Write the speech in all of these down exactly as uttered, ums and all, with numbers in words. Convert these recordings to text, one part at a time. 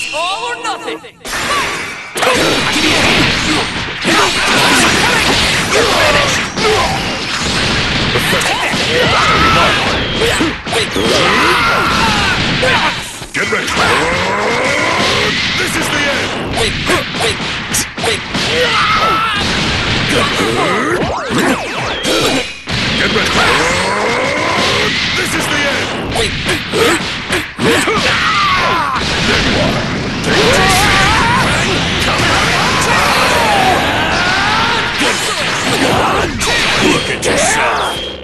All or nothing! Give me a hand! You're finished! Get ready! This is the end! Wait, wait, wait! Wait! Get ready! This is the end! Wait! There you are! Take this! Look at yourself!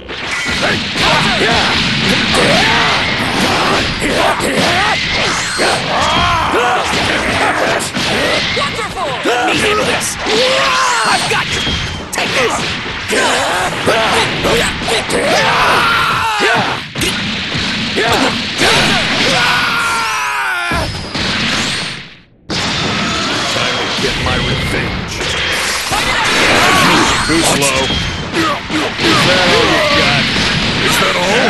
Wonderful! Let me handle this! I've got you! Take this! Time to get my revenge! Too slow. Is that all you got? Is that all?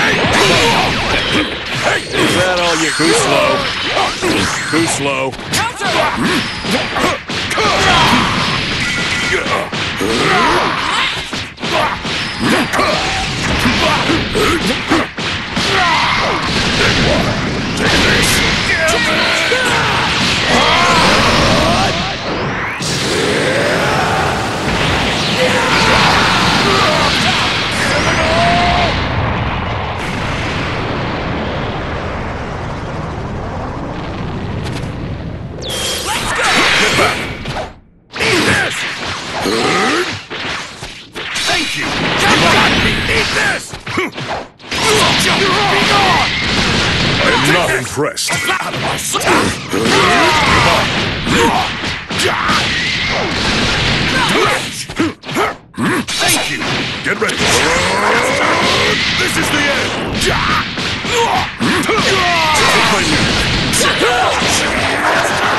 Is that all you Too slow. Too slow. Take this! Thank you! You got me! Eat this! Jump! Be gone! I am not impressed. Out of my sight! Thank you! Get ready! This is the end! Take my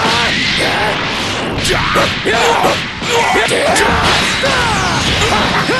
knee!